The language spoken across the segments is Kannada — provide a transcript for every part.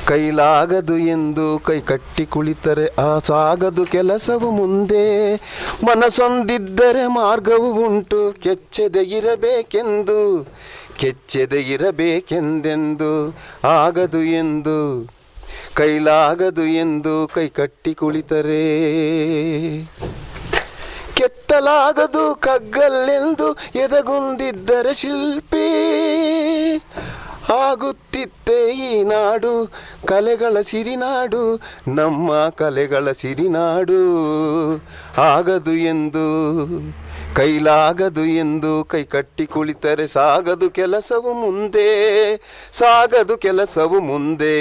ಕೈಲಾಗದು ಎಂದು ಕೈ ಕಟ್ಟಿ ಕುಳಿತರೆ ಸಾಗದು ಕೆಲಸವು ಮುಂದೆ. ಮನಸೊಂದಿದ್ದರೆ ಮಾರ್ಗವು ಉಂಟು, ಕೆಚ್ಚದೆ ಇರಬೇಕೆಂದೆಂದು ಆಗದು ಎಂದು ಕೈಲಾಗದು ಎಂದು ಕೈ ಕಟ್ಟಿ ಕುಳಿತರೆ. ಕೆತ್ತಲಾಗದು ಕಗ್ಗಲ್ಲೆಂದು ಎದೆಗುಂದಿದ್ದರೆ ಶಿಲ್ಪಿ, ಆಗುತ್ತಿತ್ತೆ ಈ ನಾಡು ಕಲೆಗಳ ಸಿರಿನಾಡು, ನಮ್ಮ ಕಲೆಗಳ ಸಿರಿನಾಡು. ಆಗದು ಎಂದು ಕೈಲಾಗದು ಎಂದು ಕೈ ಕಟ್ಟಿ ಕುಳಿತರೆ ಸಾಗದು ಕೆಲಸವು ಮುಂದೆ.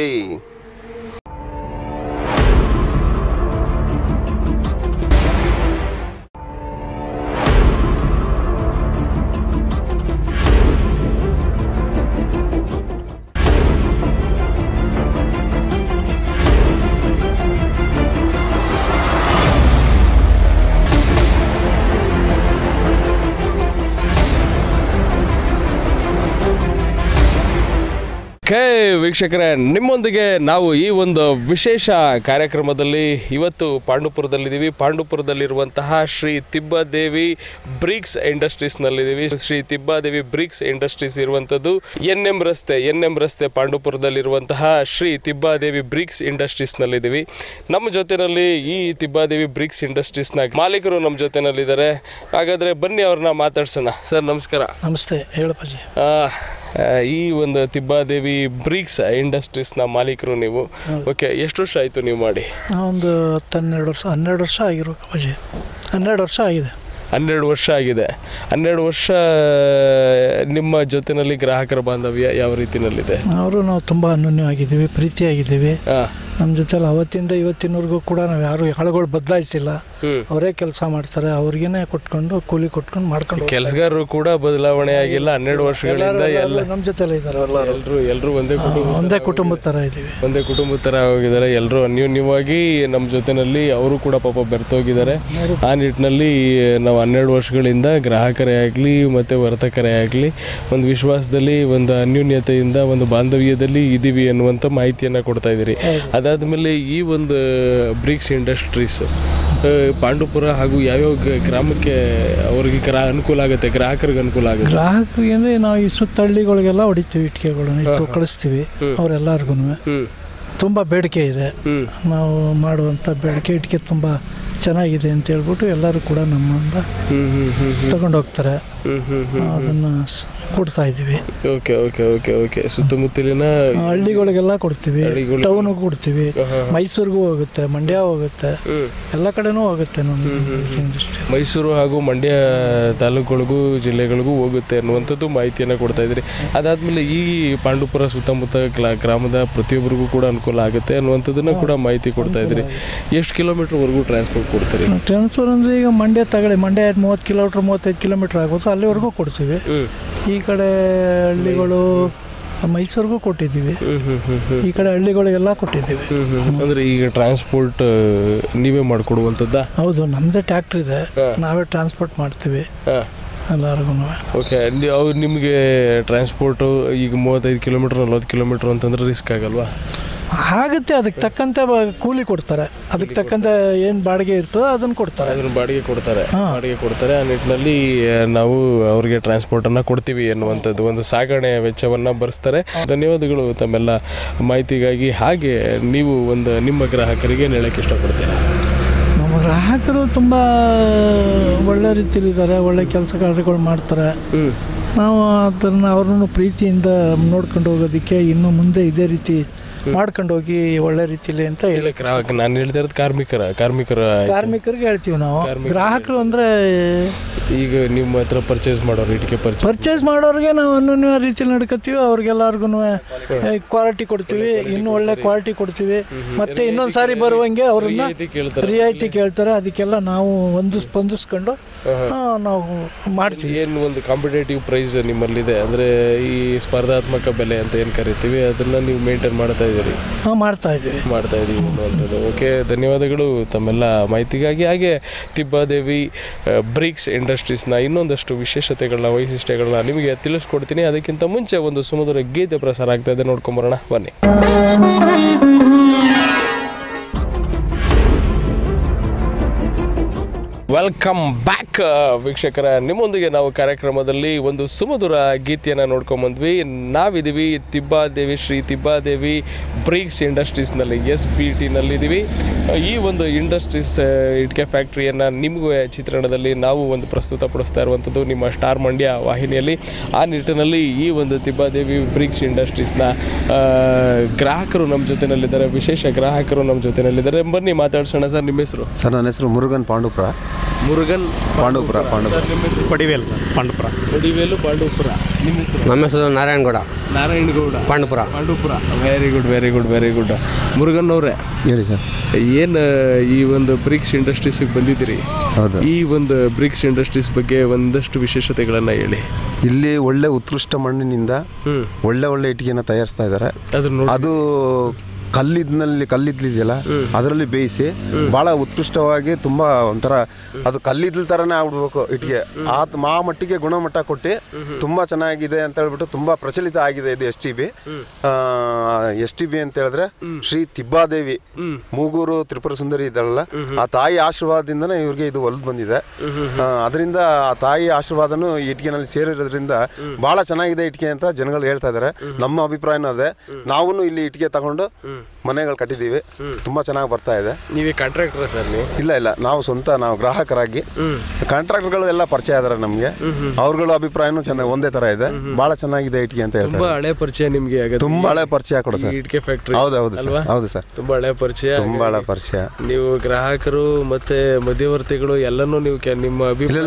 ವೀಕ್ಷಕರೇ, ನಿಮ್ಮೊಂದಿಗೆ ನಾವು ಈ ಒಂದು ವಿಶೇಷ ಕಾರ್ಯಕ್ರಮದಲ್ಲಿ ಇವತ್ತು ಪಾಂಡುಪುರದಲ್ಲಿದ್ದೀವಿ. ಪಾಂಡುಪುರದಲ್ಲಿರುವಂತಹ ಶ್ರೀ ತಿಬ್ಬದೇವಿ ಬ್ರಿಕ್ಸ್ ಇಂಡಸ್ಟ್ರೀಸ್ನಲ್ಲಿದ್ದೀವಿ. ಶ್ರೀ ತಿಬ್ಬದೇವಿ ಬ್ರಿಕ್ಸ್ ಇಂಡಸ್ಟ್ರೀಸ್ ಇರುವಂಥದ್ದು ಎನ್.ಎಂ ರಸ್ತೆ ಪಾಂಡುಪುರದಲ್ಲಿರುವಂತಹ ಶ್ರೀ ತಿಬ್ಬದೇವಿ ಬ್ರಿಕ್ಸ್ ಇಂಡಸ್ಟ್ರೀಸ್ನಲ್ಲಿದ್ದೀವಿ. ನಮ್ಮ ಜೊತೆಯಲ್ಲಿ ಈ ತಿಬ್ಬದೇವಿ ಬ್ರಿಕ್ಸ್ ಇಂಡಸ್ಟ್ರೀಸ್ನ ಮಾಲೀಕರು ನಮ್ಮ ಜೊತೆನಲ್ಲಿದ್ದಾರೆ. ಹಾಗಾದರೆ ಬನ್ನಿ ಅವ್ರನ್ನ ಮಾತಾಡ್ಸೋಣ. ಸರ್ ನಮಸ್ಕಾರ. ನಮಸ್ತೆ, ಹೇಳಪ್ಪಾಜಿ. ಈ ಒಂದು ತಿಬ್ಬದೇವಿ ಬ್ರಿಕ್ಸ್ ಇಂಡಸ್ಟ್ರೀಸ್ನ ಮಾಲೀಕರು ನೀವು. ಓಕೆ, ಎಷ್ಟು ವರ್ಷ ಆಯಿತು ನೀವು ಮಾಡಿ? ಒಂದು 12 ವರ್ಷ ಆಗಿರ್ಬೇಕು ಅಪ್ಪಾಜಿ. 12 ವರ್ಷ ಆಗಿದೆ. 12 ವರ್ಷ ನಿಮ್ಮ ಜೊತೆಯಲ್ಲಿ ಗ್ರಾಹಕರ ಬಾಂಧವ್ಯ ಯಾವ ರೀತಿಯಲ್ಲಿದೆ? ನಾವು ತುಂಬ ಅನ್ಯೋನ್ಯವಾಗಿದ್ದೀವಿ, ಪ್ರೀತಿಯಾಗಿದ್ದೀವಿ. ನಮ್ಮ ಜೊತೆಲಿ ಅವತ್ತಿಂದ ಇವತ್ತಿನವರೆಗೂ ಕೂಡ ನಾವು ಯಾರು ಆಳುಗಳು ಬದಲಾಯಿಸಿಲ್ಲ. ಅವರೇ ಕೆಲಸ ಮಾಡ್ತಾರೆ, ಅವ್ರಿಗೇನೆ ಕೂಲಿ ಕೊಟ್ಕೊಂಡು ಮಾಡ್ಕೊಂಡು. ಕೆಲಸಗಾರರು ಕೂಡ ಬದಲಾವಣೆ ಆಗಿಲ್ಲ. 12 ವರ್ಷಗಳಿಂದ ಎಲ್ಲ ನಮ್ಮ ಜೊತೆಲಿ ಇದ್ದಾರೆ. ಎಲ್ಲರೂ ಒಂದೇ ಕುಟುಂಬದ ಥರ ಇದ್ದೀವಿ. ಒಂದೇ ಕುಟುಂಬದ ಥರ ಹೋಗಿದ್ದಾರೆ. ಎಲ್ಲರೂ ಅನ್ಯೋನ್ಯವಾಗಿ ನಮ್ಮ ಜೊತೆಯಲ್ಲಿ ಅವರು ಕೂಡ ಪಾಪ ಬೆರ್ತೋಗಿದ್ದಾರೆ. ಆ ನಿಟ್ಟಿನಲ್ಲಿ ನಾವು 12 ವರ್ಷಗಳಿಂದ ಗ್ರಾಹಕರೇ ಆಗಲಿ ಮತ್ತು ವರ್ತಕರೇ ಆಗಲಿ ಒಂದು ವಿಶ್ವಾಸದಲ್ಲಿ, ಒಂದು ಅನ್ಯೋನ್ಯತೆಯಿಂದ, ಒಂದು ಬಾಂಧವ್ಯದಲ್ಲಿ ಇದ್ದೀವಿ ಅನ್ನುವಂಥ ಮಾಹಿತಿಯನ್ನು ಕೊಡ್ತಾ ಇದ್ದೀರಿ. ಅದಾದಮೇಲೆ ಈ ಒಂದು ಬ್ರಿಕ್ಸ್ ಇಂಡಸ್ಟ್ರೀಸ್ ಪಾಂಡುಪುರ ಹಾಗೂ ಯಾವ್ಯಾವ ಗ್ರಾಮಕ್ಕೆ ಅವ್ರಿಗೆ ಅನುಕೂಲ ಆಗುತ್ತೆ, ಗ್ರಾಹಕರಿಗೆ ಅನುಕೂಲ ಆಗುತ್ತೆ? ಗ್ರಾಹಕರಿಗೆ ಅಂದರೆ ನಾವು ಈ ಸುತ್ತಹಳ್ಳಿಗಳಿಗೆಲ್ಲ ಹೊಡಿತೀವಿ, ಇಟ್ಕೆಗಳನ್ನು ಕಳಿಸ್ತೀವಿ. ಅವರೆಲ್ಲರಿಗೂ ತುಂಬ ಬೇಡಿಕೆ ಇದೆ. ನಾವು ಮಾಡುವಂಥ ಬೇಡಿಕೆ ಇಟ್ಕೆ ತುಂಬ ಚೆನ್ನಾಗಿದೆ ಅಂತ ಹೇಳ್ಬಿಟ್ಟು ಎಲ್ಲರೂ ಕೂಡ ನಮ್ಮಿಂದ ತಗೊಂಡೋಗ್ತಾರೆ. ಅದನ್ನು ಕೊಡ್ತಾ ಇದ್ದೀವಿ. ಓಕೆ. ಸುತ್ತಮುತ್ತಲಿನ ಹಳ್ಳಿಗಳಿಗೆಲ್ಲ ಕೊಡ್ತೀವಿ, ಟೌನ್ಗೂ ಕೊಡ್ತೀವಿ, ಮೈಸೂರಿಗೂ ಹೋಗುತ್ತೆ, ಮಂಡ್ಯ ಹೋಗುತ್ತೆ, ಎಲ್ಲ ಕಡೆನೂ ಹೋಗುತ್ತೆ. ನಮ್ಮ ಇಂಡಸ್ಟ್ರಿ ಮೈಸೂರು ಹಾಗೂ ಮಂಡ್ಯ ತಾಲೂಕುಗಳಿಗೂ ಜಿಲ್ಲೆಗಳಿಗೂ ಹೋಗುತ್ತೆ ಅನ್ನುವಂಥದ್ದು ಮಾಹಿತಿಯನ್ನು ಕೊಡ್ತಾ ಇದ್ದೀರಿ. ಅದಾದಮೇಲೆ ಈ ಪಾಂಡುಪುರ ಸುತ್ತಮುತ್ತ ಗ್ರಾಮದ ಪ್ರತಿಯೊಬ್ಬರಿಗೂ ಕೂಡ ಅನುಕೂಲ ಆಗುತ್ತೆ ಅನ್ನುವಂಥದ್ದನ್ನು ಕೂಡ ಮಾಹಿತಿ ಕೊಡ್ತಾ ಇದ್ದೀರಿ. ಎಷ್ಟು ಕಿಲೋಮೀಟರ್ವರೆಗೂ ಟ್ರಾನ್ಸ್ಪೋರ್ಟ್ ಕೊಡ್ತೀರಿ? ಟ್ರಾನ್ಸ್ಫರ್ ಅಂದರೆ ಈಗ ಮಂಡ್ಯ 30 ಕಿಲೋಮೀಟ್ರ್ 35 ಕಿಲೋಮೀಟ್ರ್ ಆಗುತ್ತೆ, ಅಲ್ಲಿವರೆಗೂ ಕೊಡ್ತೀವಿ. ಈ ಕಡೆ ಹಳ್ಳಿಗಳು ಮೈಸೂರಿಗೂ ಕೊಟ್ಟಿದ್ದೀವಿ, ಈ ಕಡೆ ಹಳ್ಳಿಗಳಿಗೆಲ್ಲ ಕೊಟ್ಟಿದ್ದೀವಿ. ಅಂದರೆ ಈಗ ಟ್ರಾನ್ಸ್ಪೋರ್ಟ್ ನೀವೇ ಮಾಡಿಕೊಡುವಂಥದ್ದಾ? ಹೌದು, ನಮ್ಮದೇ ಟ್ಯಾಕ್ಟ್ರಿ ಇದೆ, ನಾವೇ ಟ್ರಾನ್ಸ್ಪೋರ್ಟ್ ಮಾಡ್ತೀವಿ ಎಲ್ಲರಿಗೂ. ಓಕೆ, ಅವ್ರು ನಿಮಗೆ ಟ್ರಾನ್ಸ್ಪೋರ್ಟು ಈಗ 35 ಕಿಲೋಮೀಟ್ರ್ 40 ಕಿಲೋಮೀಟ್ರ್ ಅಂತಂದ್ರೆ ರಿಸ್ಕ್ ಆಗಲ್ವಾ? ಆಗುತ್ತೆ, ಅದಕ್ಕೆ ತಕ್ಕಂತೆ ಕೂಲಿ ಕೊಡ್ತಾರೆ. ಅದಕ್ಕೆ ತಕ್ಕಂತೆ ಏನು ಬಾಡಿಗೆ ಇರ್ತದೋ ಅದನ್ನು ಕೊಡ್ತಾರೆ. ಬಾಡಿಗೆ ಕೊಡ್ತಾರೆ. ಆ ನಿಟ್ಟಿನಲ್ಲಿ ನಾವು ಅವರಿಗೆ ಟ್ರಾನ್ಸ್ಪೋರ್ಟನ್ನು ಕೊಡ್ತೀವಿ ಅನ್ನುವಂಥದ್ದು ಒಂದು ಸಾಗಣೆ ವೆಚ್ಚವನ್ನು ಭರಿಸ್ತಾರೆ. ಧನ್ಯವಾದಗಳು ತಮ್ಮೆಲ್ಲ ಮಾಹಿತಿಗಾಗಿ. ಹಾಗೆ ನೀವು ಒಂದು ನಿಮ್ಮ ಗ್ರಾಹಕರಿಗೆ ಹೇಳೋಕ್ಕೆ ಇಷ್ಟಪಡ್ತೀರಾ? ನಮ್ಮ ಗ್ರಾಹಕರು ತುಂಬ ಒಳ್ಳೆ ರೀತಿಯಲ್ಲಿದ್ದಾರೆ, ಒಳ್ಳೆ ಕೆಲಸ ಕಾರ್ಯಗಳು ಮಾಡ್ತಾರೆ. ನಾವು ಅದನ್ನು ಅವ್ರನ್ನು ಪ್ರೀತಿಯಿಂದ ನೋಡ್ಕೊಂಡು ಹೋಗೋದಕ್ಕೆ ಇನ್ನು ಮುಂದೆ ಇದೇ ರೀತಿ ಮಾಡ್ಕೊಂಡು ಹೋಗಿ ಒಳ್ಳೆ ರೀತಿಲಿ ಅಂತ ಹೇಳಿ. ನಾನು ಹೇಳ್ತಾ ಇರೋದು ಕಾರ್ಮಿಕರಿಗೆ ಹೇಳ್ತೀವಿ ನಾವು. ಗ್ರಾಹಕರು ಅಂದರೆ ಈಗ ನಿಮ್ಮ ಹತ್ರ ಪರ್ಚೇಸ್ ಮಾಡೋರಿಗೆ ನಾವು ಅನ್ಯೋನ್ಯ ರೀತಿಯಲ್ಲಿ ನಡ್ಕೊತೀವಿ. ಅವ್ರಿಗೆಲ್ಲರಿಗೂ ಕ್ವಾಲಿಟಿ ಕೊಡ್ತೀವಿ, ಇನ್ನೂ ಒಳ್ಳೆ ಕ್ವಾಲಿಟಿ ಕೊಡ್ತೀವಿ. ಮತ್ತೆ ಇನ್ನೊಂದು ಸಾರಿ ಬರುವಂಗೆ ಅವ್ರನ್ನ ರಿಯಾಯಿತಿ ಕೇಳ್ತಾರೆ. ಅದಕ್ಕೆಲ್ಲ ನಾವು ಸ್ಪಂದಿಸ್ಕೊಂಡು ನಾವು ಮಾಡ್ತೀವಿ. ಏನು ಒಂದು ಕಾಂಪಿಟೇಟಿವ್ ಪ್ರೈಸ್ ನಿಮ್ಮಲ್ಲಿದೆ ಅಂದರೆ ಈ ಸ್ಪರ್ಧಾತ್ಮಕ ಬೆಲೆ ಅಂತ ಏನು ಕರಿತೀವಿ, ಅದನ್ನು ನೀವು ಮೇಂಟೈನ್ ಮಾಡ್ತಾ ಇದ್ದೀರಿ? ಮಾಡ್ತಾ ಇದ್ದೀವಿ ಅನ್ನುವಂಥದ್ದು. ಓಕೆ, ಧನ್ಯವಾದಗಳು ತಮ್ಮೆಲ್ಲ ಮಾಹಿತಿಗಾಗಿ. ಹಾಗೆ ತಿಬ್ಬದೇವಿ ಬ್ರಿಕ್ಸ್ ಇಂಡಸ್ಟ್ರೀಸ್ನ ಇನ್ನೊಂದಷ್ಟು ವಿಶೇಷತೆಗಳನ್ನ, ವೈಶಿಷ್ಟ್ಯಗಳನ್ನ ನಿಮಗೆ ತಿಳಿಸ್ಕೊಡ್ತೀನಿ. ಅದಕ್ಕಿಂತ ಮುಂಚೆ ಒಂದು ಸುಮಧುರ ಗೀತೆ ಪ್ರಸಾರ ಆಗ್ತಾ ಇದೆ, ನೋಡ್ಕೊಂಬರೋಣ ಬನ್ನಿ. ವೆಲ್ಕಮ್ ಬ್ಯಾಕ್ ವೀಕ್ಷಕರ. ನಿಮ್ಮೊಂದಿಗೆ ನಾವು ಕಾರ್ಯಕ್ರಮದಲ್ಲಿ ಒಂದು ಸುಮಧುರ ಗೀತೆಯನ್ನು ನೋಡ್ಕೊಂಬಂದ್ವಿ. ನಾವಿದ್ದೀವಿ ತಿಬ್ಬಾದೇವಿ ಶ್ರೀ ತಿಬ್ಬಾದೇವಿ ಬ್ರಿಕ್ಸ್ ಇಂಡಸ್ಟ್ರೀಸ್ನಲ್ಲಿ SBTನಲ್ಲಿದ್ದೀವಿ. ಈ ಒಂದು ಇಂಡಸ್ಟ್ರೀಸ್ ಇಟ್ಕೆ ಫ್ಯಾಕ್ಟ್ರಿಯನ್ನು ನಿಮಗೂ ಚಿತ್ರಣದಲ್ಲಿ ನಾವು ಒಂದು ಪ್ರಸ್ತುತಪಡಿಸ್ತಾ ಇರುವಂಥದ್ದು ನಿಮ್ಮ ಸ್ಟಾರ್ ಮಂಡ್ಯ ವಾಹಿನಿಯಲ್ಲಿ. ಆ ನಿಟ್ಟಿನಲ್ಲಿ ಈ ಒಂದು ತಿಬ್ಬಾದೇವಿ ಬ್ರಿಕ್ಸ್ ಇಂಡಸ್ಟ್ರೀಸ್ನ ಗ್ರಾಹಕರು ನಮ್ಮ ಜೊತೆಯಲ್ಲಿದ್ದಾರೆ, ವಿಶೇಷ ಗ್ರಾಹಕರು ನಮ್ಮ ಜೊತೆಯಲ್ಲಿದ್ದಾರೆ. ಬನ್ನಿ ಮಾತಾಡ್ಸೋಣ. ಸರ್, ನಿಮ್ಮ ಹೆಸರು? ಸರ್, ನನ್ನ ಹೆಸರು ಮುರುಗನ್ ಪಾಂಡುಪುರ. ನಿಮ್ಮ ಹೆಸರು? ಪಡಿವೇಲು ಸರ್, ಪಾಂಡುಪುರ. ಪಡಿವೇಲು ಪಾಂಡುಪುರ. ನಿಮ್ಮ ಹೆಸರು? ನಮ್ಮ ಹೆಸರು ನಾರಾಯಣಗೌಡ ಪಾಂಡುಪುರ. Very good. ಮುರುಗನ್ ಅವರೇ, ಹೇಳಿ ಸರ್. ಏನು ಈ ಒಂದು ಬ್ರಿಕ್ಸ್ ಇಂಡಸ್ಟ್ರೀಸಿಗೆ ಬಂದಿದ್ದೀರಿ? ಹೌದು. ಈ ಒಂದು ಬ್ರಿಕ್ಸ್ ಇಂಡಸ್ಟ್ರೀಸ್ ಬಗ್ಗೆ ಒಂದಷ್ಟು ವಿಶೇಷತೆಗಳನ್ನು ಹೇಳಿ. ಇಲ್ಲಿ ಒಳ್ಳೆ ಉತ್ಕೃಷ್ಟ ಮಣ್ಣಿನಿಂದ ಒಳ್ಳೆ ಇಟ್ಟಿಗೆನ ತಯಾರಿಸ್ತಾ ಇದ್ದಾರೆ. ಅದು ಕಲ್ಲಿದ್ಲಿದೆಯಲ್ಲ ಅದರಲ್ಲಿ ಬೇಯಿಸಿ ಭಾಳ ಉತ್ಕೃಷ್ಟವಾಗಿ ತುಂಬ ಒಂಥರ ಅದು ಕಲ್ಲಿದ್ಲ ಥರನೇ ಆಗ್ಬಿಡ್ಬೇಕು ಇಟ್ಟಿಗೆ. ಆ ಮಟ್ಟಿಗೆ ಗುಣಮಟ್ಟ ಕೊಟ್ಟು ತುಂಬ ಚೆನ್ನಾಗಿದೆ ಅಂತ ಹೇಳ್ಬಿಟ್ಟು ತುಂಬ ಪ್ರಚಲಿತ ಆಗಿದೆ ಇದು STB ಅಂತ ಹೇಳಿದ್ರೆ ಶ್ರೀ ತಿಬ್ಬಾದೇವಿ ಮೂಗೂರು ತ್ರಿಪುರ ಸುಂದರಿ ಇದ್ದಾಳಲ್ಲ, ಆ ತಾಯಿ ಆಶೀರ್ವಾದದಿಂದನೇ ಇವ್ರಿಗೆ ಇದು ಒಲ್ದು ಬಂದಿದೆ. ಅದರಿಂದ ಆ ತಾಯಿ ಆಶೀರ್ವಾದನು ಈ ಇಟ್ಟಿಗೆನಲ್ಲಿ ಸೇರಿರೋದ್ರಿಂದ ಭಾಳ ಚೆನ್ನಾಗಿದೆ ಇಟ್ಟಿಗೆ ಅಂತ ಜನಗಳು ಹೇಳ್ತಾ ಇದ್ದಾರೆ. ನಮ್ಮ ಅಭಿಪ್ರಾಯನೂ ಅದೇ. ನಾವು ಇಲ್ಲಿ ಇಟ್ಟಿಗೆ ತಗೊಂಡು ಮನೆಗಳು ಕಟ್ಟಿದ್ದೀವಿ. ತುಂಬಾ ಚೆನ್ನಾಗಿ ಬರ್ತಾ ಇದೆ. ನೀವೇ ಕಾಂಟ್ರಾಕ್ಟರ್ ಸರ್? ಇಲ್ಲ, ನಾವು ಗ್ರಾಹಕರಾಗಿ ಕಾಂಟ್ರಾಕ್ಟರ್ಗಳು ಎಲ್ಲ ಪರಿಚಯ ಇದಾರೆ ನಮಗೆ. ಅವ್ರಗಳ ಅಭಿಪ್ರಾಯನೂ ಚೆನ್ನಾಗಿ ಒಂದೇ ತರ ಇದೆ. ಬಹಳ ಚೆನ್ನಾಗಿದೆ ಇಟ್ಟಿಗೆ ಅಂತ ಹೇಳ್ತಾರೆ. ತುಂಬಾ ಹಳೆ ಪರಿಚಯ ನಿಮಗೆ? ತುಂಬಾ ಹಳೆ ಪರಿಚಯ ಕೊಡ ಸರ್ ಇಟ್ಟಿಗೆ ಫ್ಯಾಕ್ಟರಿ. ಹೌದು ಸರ್, ತುಂಬಾ ಹಳೆ ಪರಿಚಯ. ನೀವು ಗ್ರಾಹಕರು ಮತ್ತೆ ಮಧ್ಯವರ್ತಿಗಳು ಎಲ್ಲನೂ ನೀವು ನಿಮ್ಮ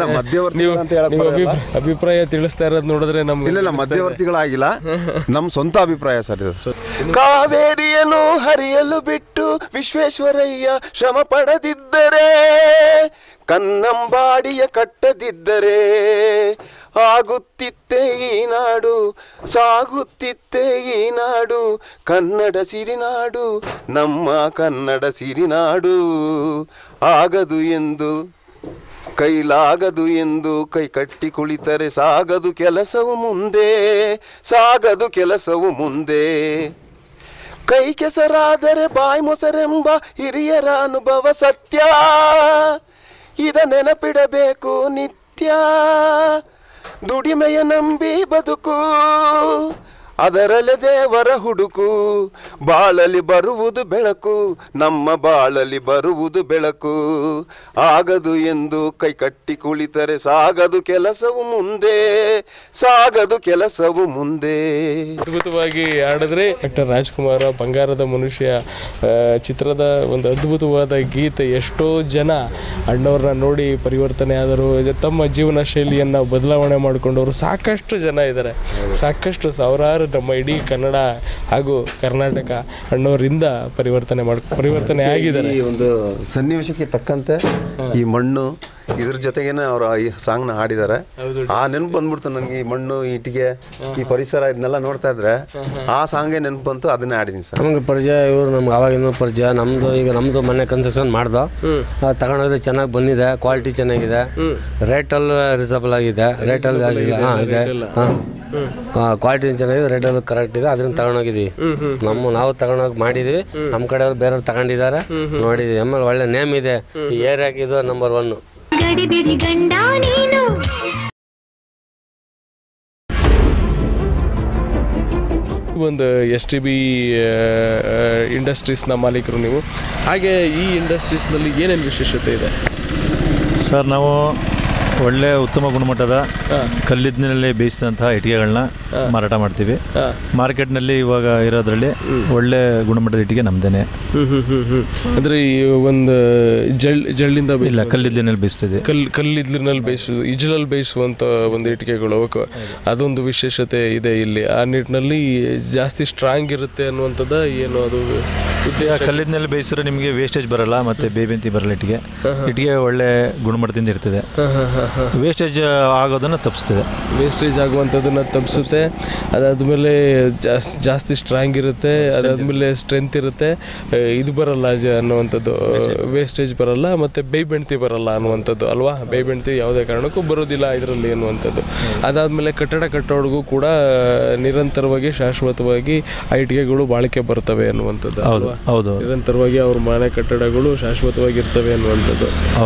ಅಭಿಪ್ರಾಯ ತಿಳಿಸ್ತಾ ಇರೋದು ನೋಡಿದ್ರೆ ನಮ್ಗೆ ಇಲ್ಲ ಮಧ್ಯವರ್ತಿಗಳಾಗಿಲ್ಲ, ನಮ್ಮ ಸ್ವಂತ ಅಭಿಪ್ರಾಯ ಸರ್ ಇದು. ಕಾವೇರಿಯನ್ನು ಹರಿಯಲು ಬಿಟ್ಟು ವಿಶ್ವೇಶ್ವರಯ್ಯ ಶ್ರಮ ಪಡದಿದ್ದರೆ, ಕನ್ನಂಬಾಡಿಯ ಕಟ್ಟದಿದ್ದರೆ ಆಗುತ್ತಿತ್ತೆ ಈ ನಾಡು, ಸಾಗುತ್ತಿತ್ತೆ ಈ ನಾಡು, ಕನ್ನಡ ಸಿರಿನಾಡು, ನಮ್ಮ ಕನ್ನಡ ಸಿರಿನಾಡು. ಆಗದು ಎಂದು ಕೈಲಾಗದು ಎಂದು ಕೈ ಕಟ್ಟಿ ಕುಳಿತರೆ ಸಾಗದು ಕೆಲಸವು ಮುಂದೆ. ಕೈ ಕೆಸರಾದರೆ ಬಾಯಿ ಮೊಸರೆಂಬ ಹಿರಿಯರ ಅನುಭವ ಸತ್ಯ, ಇದ ನೆನಪಿಡಬೇಕು ನಿತ್ಯ. ದುಡಿಮೆಯ ನಂಬಿ ಬದುಕು, ಅದರಲ್ಲೇ ದೇವರ ಹುಡುಕು. ಬಾಳಲಿ ಬರುವುದು ಬೆಳಕು, ನಮ್ಮ ಬಾಳಲಿ ಬರುವುದು ಬೆಳಕು. ಆಗದು ಎಂದು ಕೈ ಕಟ್ಟಿ ಕುಳಿತರೆ ಸಾಗದು ಕೆಲಸವು ಮುಂದೆ. ಅದ್ಭುತವಾಗಿ ಆಡಿದ್ರೆ ಡಾಕ್ಟರ್ ರಾಜ್ಕುಮಾರ ಬಂಗಾರದ ಮನುಷ್ಯ ಚಿತ್ರದ ಒಂದು ಅದ್ಭುತವಾದ ಗೀತೆ. ಎಷ್ಟೋ ಜನ ಅಣ್ಣವ್ರನ್ನ ನೋಡಿ ಪರಿವರ್ತನೆ ಆದರು, ತಮ್ಮ ಜೀವನ ಶೈಲಿಯನ್ನು ಬದಲಾವಣೆ ಮಾಡಿಕೊಂಡವರು ಸಾಕಷ್ಟು ಜನ ಇದ್ದಾರೆ. ಸಾಕಷ್ಟು ಸಾವಿರಾರು ನಮ್ಮ ಇಡೀ ಕನ್ನಡ ಹಾಗೂ ಕರ್ನಾಟಕ ಅಣ್ಣವರಿಂದ ಪರಿವರ್ತನೆ ಆಗಿದ್ದಾರೆ. ಈ ಒಂದು ಸನ್ನಿವೇಶಕ್ಕೆ ತಕ್ಕಂತೆ ಈ ಮಣ್ಣು ಇದ್ರ ಜೊತೆಗೇನೆ ಅವರು ಈ ಸಾಂಗ್ನ ಹಾಡಿದ್ದಾರೆ. ಆ ನೆನಪು ಬಂದ್ಬಿಡ್ತು ನನಗೆ. ಈ ಮಣ್ಣು, ಇಟ್ಟಿಗೆ, ಈ ಪರಿಸರ ಇದನ್ನೆಲ್ಲ ನೋಡ್ತಾ ಇದ್ರೆ ಆ ಸಾಂಗೇ ನೆನಪು ಬಂತು, ಅದನ್ನೇ ಹಾಡಿದೀನಿ ಸರ್. ನಮ್ಗೆ ಪರಿಚಯ ಇವರು, ನಮ್ಗೆ ಆವಾಗಿನ ಪರಿಚಯ. ನಮ್ದು ಮನೆ ಕನ್ಸ್ಟ್ರಕ್ಷನ್ ಮಾಡ್ದು ತಗೊಂಡೋದ್ರೆ ಚೆನ್ನಾಗಿ ಬಂದಿದೆ, ಕ್ವಾಲಿಟಿ ಚೆನ್ನಾಗಿದೆ, ರೇಟಲ್ಲಿ ರೀಸನಬಲ್ ಆಗಿದೆ, ರೇಟಲ್ಲಿ ಜಾಸ್ತಿ ಇದೆ, ಕ್ವಾಲಿಟಿ ಚೆನ್ನಾಗಿದೆ, ರೇಟಲ್ಲಿ ಕರೆಕ್ಟ್ ಇದೆ. ಅದನ್ನ ತಗೊಂಡೋಗಿದ್ವಿ. ನಾವು ತಗೊಂಡೋಗಿ ಮಾಡಿದ್ವಿ. ನಮ್ಮ ಕಡೆಯವ್ರು ಬೇರೆಯವ್ರು ತಗೊಂಡಿದ್ದಾರೆ, ನೋಡಿದ್ವಿ. ಆಮೇಲೆ ಒಳ್ಳೆ ನೇಮ್ ಇದೆ ಈ ಏರಿಯಾಗೆ, ಇದು ನಂಬರ್ 1. ಒಂದು STB ಇಂಡಸ್ಟ್ರೀಸ್ನ ಮಾಲೀಕರು ನೀವು. ಹಾಗೆ ಈ ಇಂಡಸ್ಟ್ರೀಸ್ನಲ್ಲಿ ಏನೇನು ವಿಶೇಷತೆ ಇದೆ ಸರ್? ನಾವು ಒಳ್ಳೆ ಉತ್ತಮ ಗುಣಮಟ್ಟದ ಕಲ್ಲಿದ್ದಿನಲ್ಲಿ ಬೇಯಿಸಿದಂತಹ ಇಟ್ಟಿಗೆಗಳನ್ನ ಮಾರಾಟ ಮಾಡ್ತೀವಿ. ಮಾರ್ಕೆಟ್ನಲ್ಲಿ ಇವಾಗ ಇರೋದ್ರಲ್ಲಿ ಒಳ್ಳೆ ಗುಣಮಟ್ಟದ ಇಟ್ಟಿಗೆ ನಮ್ದೇನೆ. ಅಂದರೆ ಈ ಒಂದು ಜಳ್ಳಿಂದ ಇಲ್ಲ, ಕಲ್ಲಿದ್ದಿನಲ್ಲಿ ಬೇಯಿಸ್ತಿದೆ. ಕಲ್ಲಿದ್ಲಿನಲ್ಲಿ ಇಜ್ಲಲ್ಲಿ ಬೇಯಿಸುವಂಥ ಒಂದು ಇಟ್ಟಿಗೆಗಳು, ಅದೊಂದು ವಿಶೇಷತೆ ಇದೆ ಇಲ್ಲಿ. ಆ ನಿಟ್ಟಿನಲ್ಲಿ ಜಾಸ್ತಿ ಸ್ಟ್ರಾಂಗ್ ಇರುತ್ತೆ ಅನ್ನುವಂಥದ್ದು ಏನು ಅದು ಕಲ್ಲಿದ್ದಿನಲ್ಲಿ ಬೇಯಿಸಿದ್ರೆ ನಿಮಗೆ ವೇಸ್ಟೇಜ್ ಬರಲ್ಲ, ಮತ್ತೆ ಬೇಬಂತಿ ಬರಲ್ಲ. ಇಟ್ಟಿಗೆ ಒಳ್ಳೆ ಗುಣಮಟ್ಟದಿಂದ ಇರ್ತದೆ. ವೇಸ್ಟೇಜ್ ಆಗೋದನ್ನು ತಪ್ಪಿಸ್ತದೆ. ವೇಸ್ಟೇಜ್ ಆಗುವಂಥದ್ದನ್ನು ತಪ್ಪಿಸುತ್ತೆ. ಅದಾದಮೇಲೆ ಜಾಸ್ತಿ ಸ್ಟ್ರಾಂಗ್ ಇರುತ್ತೆ. ಅದಾದಮೇಲೆ ಸ್ಟ್ರೆಂತ್ ಇರುತ್ತೆ. ಇದು ಬರಲ್ಲ ಅನ್ನುವಂಥದ್ದು, ವೇಸ್ಟೇಜ್ ಬರಲ್ಲ, ಮತ್ತು ಬೇಯ್ಬೆಣ್ತಿ ಬರಲ್ಲ ಅನ್ನುವಂಥದ್ದು ಅಲ್ವಾ? ಬೇಯ್ಬೆಣ್ತಿ ಯಾವುದೇ ಕಾರಣಕ್ಕೂ ಬರೋದಿಲ್ಲ ಇದರಲ್ಲಿ ಅನ್ನುವಂಥದ್ದು. ಅದಾದಮೇಲೆ ಕಟ್ಟಡ ಕಟ್ಟೋಡ್ಗೂ ಕೂಡ ನಿರಂತರವಾಗಿ ಶಾಶ್ವತವಾಗಿ ಆ ಇಟ್ಟಿಗೆಗಳು ಬಾಳಿಕೆ ಬರ್ತವೆ ಅನ್ನುವಂಥದ್ದು. ಹೌದು. ಅಲ್ವಾ? ಹೌದು ನಿರಂತರವಾಗಿ ಅವ್ರ ಮನೆ ಕಟ್ಟಡಗಳು ಶಾಶ್ವತವಾಗಿರ್ತವೆ ಅನ್ನುವಂಥದ್ದು.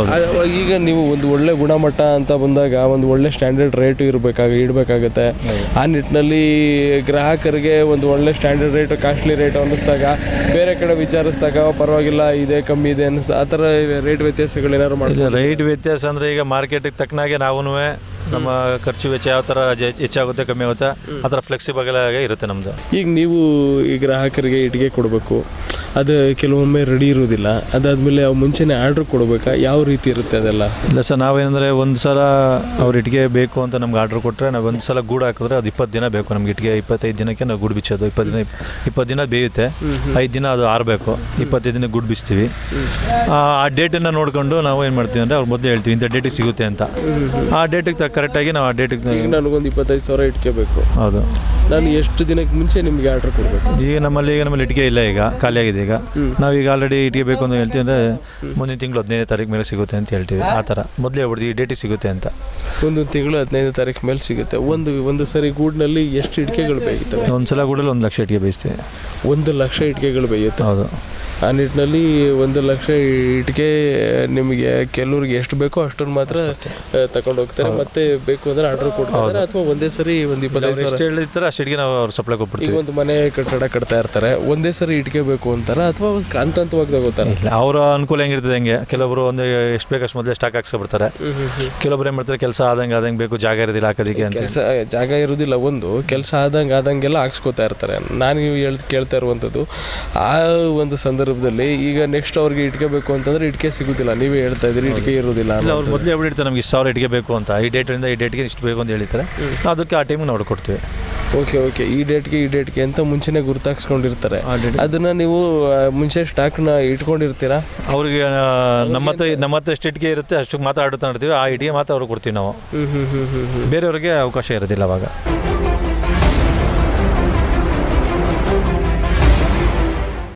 ಈಗ ನೀವು ಒಂದು ಒಳ್ಳೆ ಗುಣಮಟ್ಟ ಅಂತ ಬಂದಾಗ ಒಂದು ಒಳ್ಳೆ ಸ್ಟ್ಯಾಂಡರ್ಡ್ ರೇಟು ಇಡಬೇಕಾಗುತ್ತೆ. ಆ ನಿಟ್ಟಿನಲ್ಲಿ ಗ್ರಾಹಕರಿಗೆ ಒಂದು ಒಳ್ಳೆ ಸ್ಟ್ಯಾಂಡರ್ಡ್ ರೇಟ್ ಕಾಸ್ಟ್ಲಿ ರೇಟ್ ಅನ್ನಿಸ್ದಾಗ ಬೇರೆ ಕಡೆ ವಿಚಾರಿಸಿದಾಗ ಪರವಾಗಿಲ್ಲ ಇದೆ ಕಮ್ಮಿ ಇದೆ ಆ ಥರ ರೇಟ್ ವ್ಯತ್ಯಾಸಗಳು ಏನಾದ್ರು ಮಾಡಿದ್ರೆ? ರೈಟ್ ವ್ಯತ್ಯಾಸ ಅಂದರೆ ಈಗ ಮಾರ್ಕೆಟಿಗೆ ತಕ್ಕನಾಗೆ ನಾವು ನಮ್ಮ ಖರ್ಚು ವೆಚ್ಚ ಯಾವ ಥರ ಹೆಚ್ಚಾಗುತ್ತೆ ಕಮ್ಮಿ ಆಗುತ್ತೆ ಆ ಥರ ಫ್ಲೆಕ್ಸಿಬಲ್ ಆಗಿ ಇರುತ್ತೆ ನಮ್ಮದು. ಈಗ ನೀವು ಈ ಗ್ರಾಹಕರಿಗೆ ಇಟ್ಟಿಗೆ ಕೊಡಬೇಕು, ಅದು ಕೆಲವೊಮ್ಮೆ ರೆಡಿ ಇರೋದಿಲ್ಲ, ಅದಾದಮೇಲೆ ಅವು ಮುಂಚೆನೇ ಆರ್ಡ್ರ್ ಕೊಡಬೇಕಾ? ಯಾವ ರೀತಿ ಇರುತ್ತೆ ಅದೆಲ್ಲ? ಇಲ್ಲ ಸರ್, ನಾವೇನಂದರೆ ಒಂದು ಸಲ ಅವ್ರ ಇಟ್ಟಿಗೆ ಬೇಕು ಅಂತ ನಮ್ಗೆ ಆರ್ಡ್ರ್ ಕೊಟ್ಟರೆ ನಾವು ಒಂದು ಸಲ ಗೂಡು ಹಾಕಿದ್ರೆ ಅದು 20 ದಿನ ಬೇಕು ನಮ್ಗೆ. ಇಟ್ಟಿಗೆ 25 ದಿನಕ್ಕೆ ನಾವು ಗೂಡು ಬಿಚ್ಚೋದು. 20 ದಿನ ಬೇಯುತ್ತೆ, 5 ದಿನ ಅದು ಆರಬೇಕು, 25 ದಿನ ಗೂಡು ಬಿಚ್ತೀವಿ. ಆ ಡೇಟನ್ನು ನೋಡಿಕೊಂಡು ನಾವು ಏನು ಮಾಡ್ತೀವಿ ಅಂದರೆ ಅವ್ರು ಮೊದಲೇ ಹೇಳ್ತೀವಿ ಇಂಥ ಡೇಟಿಗೆ ಸಿಗುತ್ತೆ ಅಂತ. ಆ ಡೇಟಿಗೆ ಕರೆಕ್ಟಾಗಿ ನಾವು ಆ ಡೇಟಿಗೆ ಈಗ ನನಗೊಂದು 25,000 ಇಟ್ಟಿಗೆ ಬೇಕು. ಹೌದು. ನಾನು ಎಷ್ಟು ದಿನಕ್ಕೆ ಮುಂಚೆ ನಿಮಗೆ ಆರ್ಡ್ರ್ ಕೊಡಬೇಕು? ಈಗ ನಮ್ಮಲ್ಲಿ ಇಟ್ಟಿಗೆ ಇಲ್ಲ, ಈಗ ಖಾಲಿಯಾಗಿದೆ. ಈಗ ನಾವೀಗ ಆಲ್ರೆಡಿ ಇಟ್ಟಿಗೆ ಬೇಕು ಅಂತ ಹೇಳ್ತೀವಿ ಅಂದರೆ ಮುಂದಿನ ತಿಂಗಳು 15ನೇ ತಾರೀಕು ಮೇಲೆ ಸಿಗುತ್ತೆ ಅಂತ ಹೇಳ್ತೀವಿ. ಆ ಥರ ಮೊದಲೇ ಹೇಳ್ಬಿಡ್ತೀವಿ ಈ ಡೇಟಿಗೆ ಸಿಗುತ್ತೆ ಅಂತ. ಒಂದೊಂದು ತಿಂಗಳು 15ನೇ ತಾರೀಕು ಮೇಲೆ ಸಿಗುತ್ತೆ. ಒಂದು ಸರಿ ಗೂಡಿನಲ್ಲಿ ಎಷ್ಟು ಇಟ್ಟಿಗೆಗಳು ಬೇಯುತ್ತವೆ? ಒಂದು ಸಲ ಗೂಡಲ್ಲಿ 1 ಲಕ್ಷ ಇಟ್ಟಿಗೆ ಬೇಯಿಸ್ತೀವಿ. 1 ಲಕ್ಷ ಇಟ್ಟಿಗೆಗಳು ಬೇಯುತ್ತೆ. ಹೌದು. ಆ ನಿಟ್ಟಿನಲ್ಲಿ 1 ಲಕ್ಷ ಇಟ್ಟಿಗೆ ನಿಮಗೆ ಕೆಲವ್ರಿಗೆ ಎಷ್ಟು ಬೇಕೋ ಅಷ್ಟನ್ನು ಮಾತ್ರ ತಗೊಂಡು ಹೋಗ್ತಾರೆ, ಮತ್ತೆ ಬೇಕು ಅಂದರೆ ಆರ್ಡರ್ ಕೊಡ್ತಾರೆ, ಅಥವಾ ಒಂದೇ ಸರಿ ಒಂದು 25,000 ಹೇಳಿರ್ತಾರೆ ಅಷ್ಟು ಇಟ್ಟಿಗೆ ನಾವು ಅವ್ರು ಸಪ್ಲೈ ಕೊಟ್ಬಿಡ್ತೀವಿ. ಈಗ ಒಂದು ಮನೆ ಕಟ್ಟಡ ಕಟ್ತಾ ಇರ್ತಾರೆ, ಒಂದೇ ಸರಿ ಇಟ್ಟಿಗೆ ಬೇಕು ಅಂತಾರೆ ಅಥವಾ ಹಂತವಾಗಿ ತಗೋತಾರೆ? ಅವರ ಅನುಕೂಲ ಹೆಂಗಿರ್ತದೆ ಹಂಗೆ. ಕೆಲವರು ಒಂದು ಎಷ್ಟು ಬೇಕಷ್ಟು ಮೊದಲೇ ಸ್ಟಾಕ್ ಹಾಕ್ಸ್ಕೊಬಿಡ್ತಾರೆ. ಕೆಲವೊಬ್ರು ಏನು ಮಾಡ್ತಾರೆ, ಕೆಲಸ ಆದಂಗೆ ಬೇಕು, ಜಾಗ ಇರೋದಿಲ್ಲ ಹಾಕೋದಕ್ಕೆ ಅಂತ. ಜಾಗ ಇರೋದಿಲ್ಲ, ಒಂದು ಕೆಲಸ ಆದಂಗೆಲ್ಲ ಹಾಕ್ಸ್ಕೊತಾ ಇರ್ತಾರೆ. ನಾನು ಕೇಳ್ತಾ ಇರುವಂಥದ್ದು ಆ ಒಂದು ಸಂದರ್ಭದಲ್ಲಿ ಈಗ ನೆಕ್ಸ್ಟ್ ಅವ್ರಿಗೆ ಇಟ್ಟಿಗೆ ಬೇಕು ಅಂತಂದ್ರೆ ಇಟ್ಟಿಗೆ ಸಿಗೋದಿಲ್ಲ. ನೀವೇ ಹೇಳ್ತಾ ಇದ್ದೀರಿ ಇಟ್ಟಿಗೆ ಇರೋದಿಲ್ಲ. ಅವ್ರು ಮೊದಲೇ ಹೇಳ್ಬಿಡ್ತಾರೆ ನಮ್ಗೆ 1,000 ಇಟ್ಟಿಗೆ ಬೇಕು ಅಂತ, ಈ ಡೇಟಿಂದ ಈ ಡೇಟ್ಗೆ ಇಷ್ಟು ಬೇಕು ಅಂತ ಹೇಳ್ತಾರೆ. ಅದಕ್ಕೆ ಆ ಟೈಮಿಗೆ ನಾವು ಕೊಡ್ತೀವಿ. ಓಕೆ, ಈ ಡೇಟ್ಗೆ ಅಂತ ಮುಂಚೆನೇ ಗುರುತಾಕ್ಸ್ಕೊಂಡಿರ್ತಾರೆ. ಅದನ್ನ ನೀವು ಮುಂಚೆ ಸ್ಟಾಕ್ನ ಇಟ್ಕೊಂಡಿರ್ತೀರಾ? ಅವ್ರಿಗೆ ನಮ್ಮ ಹತ್ರ ಎಷ್ಟು ಇಟ್ಟಿಗೆ ಇರುತ್ತೆ ಅಷ್ಟು ಮಾತ್ರ ಆಡ್ತಾ ಇರ್ತೀವಿ. ಆ ಇಟ್ಟಿಗೆ ಮಾತ್ರ ಅವ್ರಿಗೆ ಕೊಡ್ತೀವಿ ನಾವು. ಬೇರೆಯವ್ರಿಗೆ ಅವಕಾಶ ಇರೋದಿಲ್ಲ ಅವಾಗ.